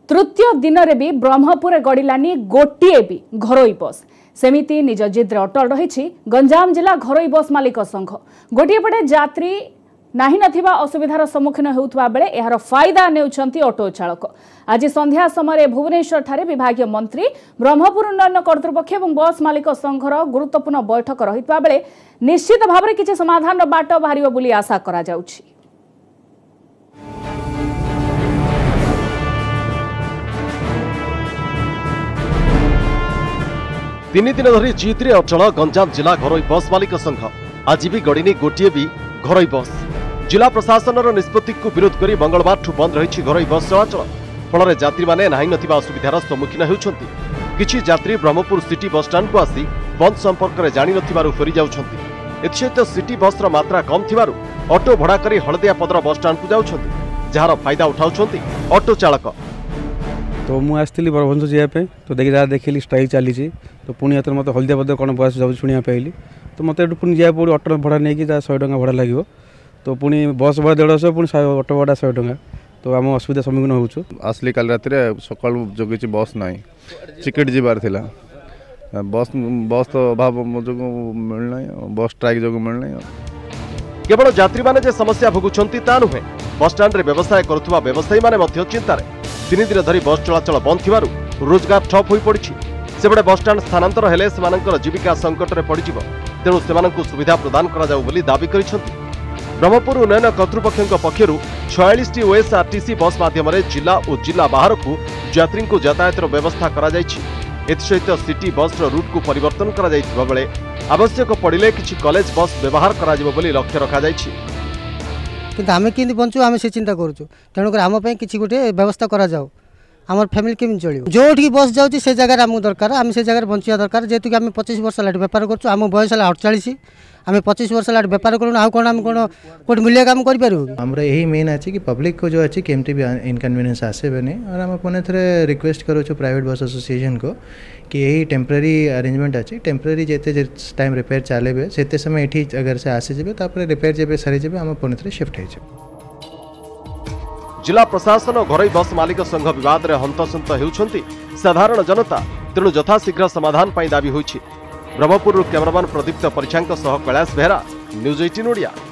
तृतीय दिन में भी ब्रह्मपुर गड़िलानी गोटे भी घरोई बस सेमिति निज जिद्रे अटल रही गंजाम जिला घरोई बस मालिक संघ गोटे पटे यात्री नाही नथिबा असुविधार सम्मुखीन होउथबा बेले एहार फायदा नेउछंती ऑटो चालक। आज संध्या समय भुवनेश्वर ठारे विभागीय मंत्री ब्रह्मपुर उन्नयन कर्तृपक्ष और बस मालिक संघर गुरुत्वपूर्ण बैठक रहितबा बेले निश्चित भाव में किसी समाधान बाट बाहरिबो बोली आशा करा जाउछि। तीन दिन धरी जिद्रे अचल गंजाम जिला घरोई बस मालिक संघ आज भी गड़िनी गोटे भी घरोई बस। जिला प्रशासन निष्पत्ति को विरोध कर मंगलवार ठू बंद रही घरोई बस चलाचल फल यात्री माने नाही नथिबा असुविधार सम्मुखीन होउछंती। किछि यात्री ब्रह्मपुर सिटी बस स्टैंड को आसी बंद संपर्क में जानि नथिबारु फेरी जाउछंती। एथिसहित सिटी बस मात्रा कम थिबारु ऑटो भड़ा करी हलदिया पदर बस स्टैंड को जाउछंती जार फायदा उठाउछंती ऑटो चालक। तो मुझे आसती बरभुवनेश्वर जावाई तो देखिली स्ट्राइक चली तो पुणी आते मतलब हलदिया पद कौन बस जाऊँ शुणा पाइली तो मतलब पुणी जाए पड़े ऑटो भड़ा नहीं 100 टଙ୍କା भड़ा लगे तो पुणी बस भड़ा 150 पुणी ऑटो भड़ा 100 टଙ୍କା तो आम असुविधा सम्मुखीन होचु। आसली काल रात सका जगि बस ना चिकेट जीवार थिला बस बस तो अभाव जो मिलना बस स्ट्राइक जो मिलना केवल यात्री माने समस्या भोगुछंती ता नुहे बस स्टैंड रे व्यवसाय करुवा व्यवसायी माने मध्य चिंतार। 3 दिन धरी बस चलाचल बंद थिबारु रोजगार ठप होई पड़िछि। सेबडे बस स्टैंड स्थानांतर हेले सेमानकर जीविका संकट रे पड़िजिवो तेणु सेमानकु सुविधा प्रदान करा जाउ बोली दाबी करिसंती। ब्रह्मपुर उन्नयन कर्तृपक्षक पक्षरु 46 ओएसआरटीसी बस माध्यम जिला और जिला बाहर को यात्री को यातायात व्यवस्था करा जाइछि। एथिसहित सिटी बस रूट को परिवर्तन करा जाइथिबा बेले आवश्यक पड़िले किछि कॉलेज बस व्यवहार करा जिवो बोली लक्ष्य रखा जाइछि। किंतु आमे केंति बंचु आमे से चिंता करूछु तेणु कर आम किसी गोटे व्यवस्था करा जाऊ आमर फैमिली केमी चलो जोठी बस जाऊँगी से जगह आमको दरकार आम से जगह बंचा दरकार जेहेतु कि आम 25 वर्ष है बेपार करूँ आम बयस है 48 आम 25 वर्ष है बेपार करूँ आउ कौन आम कौन कौट मिले काम करूँ आमर यही मेन अच्छी कि पब्लिक को जो अच्छी केमती भी इनकन्वीनियंस आसेबे नहीं और आम पुणे थे रिक्वेस्ट करूँ प्राइवेट बस एसोसिएशन को कि यही टेम्पररी अरेंजमेंट अच्छी टेम्पररी जिते टाइम रिपेयर चलेबे से समय ये अगर से आसीजे रिपेयर जब सारी आम पुणे थे शिफ्ट हो। जिला प्रशासन घरोई बस मालिक संघ विवाद रे हंतसंत हेउछंती साधारण जनता तेणु यथाशीघ्र समाधान पाई दाबी होइछि। ब्रह्मपुर कैमरामैन प्रदीप्त परिछांक सह कैलाश बेहरा न्यूज 18 ओडिया।